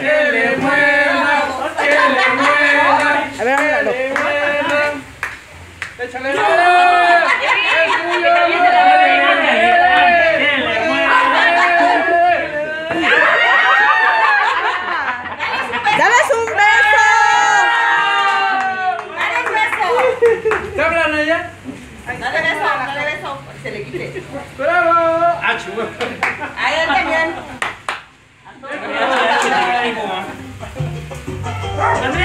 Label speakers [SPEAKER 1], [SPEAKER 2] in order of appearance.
[SPEAKER 1] le mueva, que le mueva.
[SPEAKER 2] A ver, háblalo.
[SPEAKER 1] Échale ganas. Es tuyo.
[SPEAKER 2] ¡Dales un beso!
[SPEAKER 3] Dale un beso.
[SPEAKER 1] ¿Te hablan allá?
[SPEAKER 3] Dale beso, se le quite.
[SPEAKER 1] ¡Bravo! ¡Ah, chulo!
[SPEAKER 3] A él también.
[SPEAKER 1] ¡Dale!